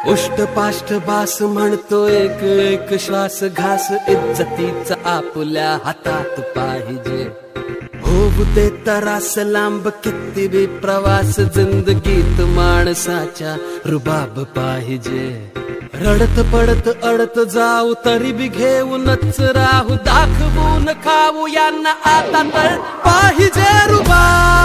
उष्ट पाष्ट बास म्हणतो एक एक श्वास घास इज्जतीचा आपल्या हातात पाहिजे. होऊ दे तरास लांब किती बी प्रवास जिंदगीत माणसाच्या रुबाब पाहिजे. रडत पडत अडत जाऊ तरी बी घेऊनच राहू दाखवून खाऊ यांना आता तर पाहिजे रुबाब.